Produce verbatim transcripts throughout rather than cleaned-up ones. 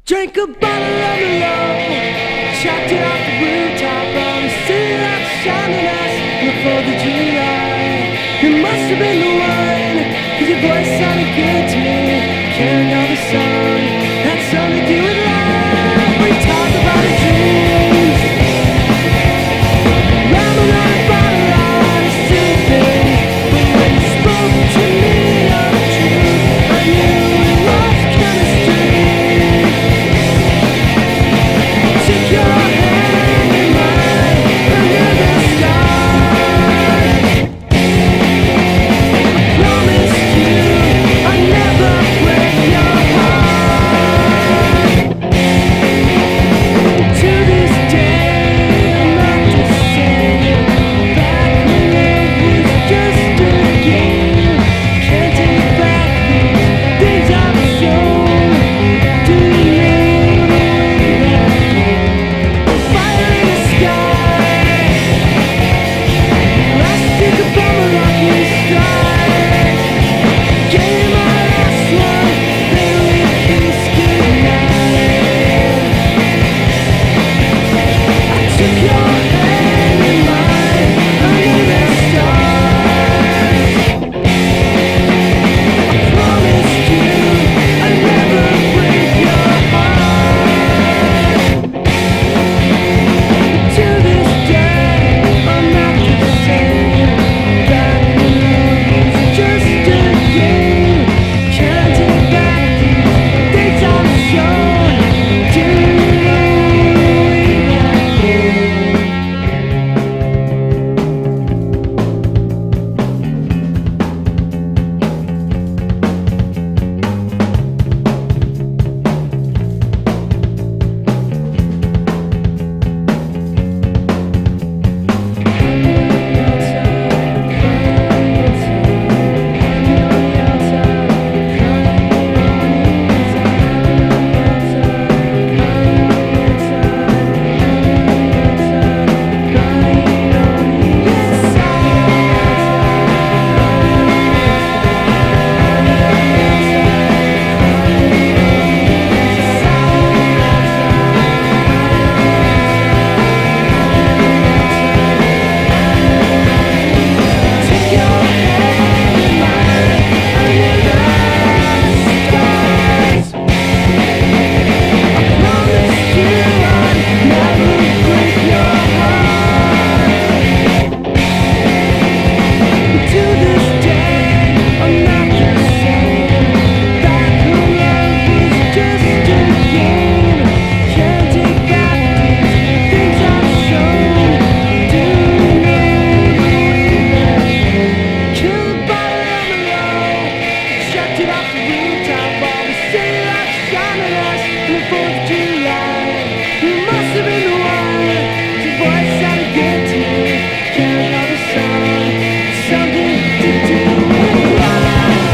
Drank a bottle of Merlot, chucked it off the rooftop on the city lights shining us on the fourth of July. It must have been the wine, cause your voice sounded good to me. Carrying all the song had something to do with life. We talked about our dreams, rambling on about a lot of silly things. But when you spoke to me of the truth, I knew it was chemistry. Took your hand in mine under the stars. I promised you I'd never break your heart. To this day, I'm not the same. Back when love was just a game. Can't take back these things I've shown. Do you know the way that fire in the sky? Last took a bomber Luckies strike. Gave you my last one, then we kissed goodnight. I took your hand in mine under the stars. I promised you I'd never break your heart. To this day, I'm not the same. Back when love was just a game. Can't take back these things I've shown. Do you know the way that goes? Take your hand in mine under the stars. I promised you I'd never break your heart. To this day, I'm not the same. Back when love was just a game. Can't take back these things I've shown. Do you know the way that killed a bottle of Merlot, chucked it off the rooftop while the city lights shining us on the fourth of July. You must have been the one, your voice sounded good to me. Carrying all the song, something to do with life.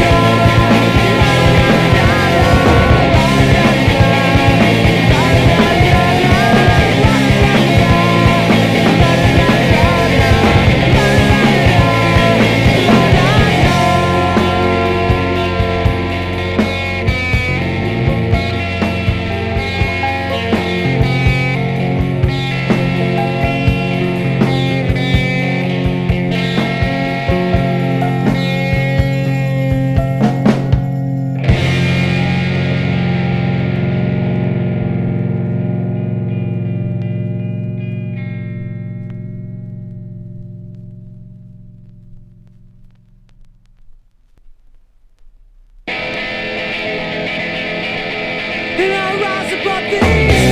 And I rise above these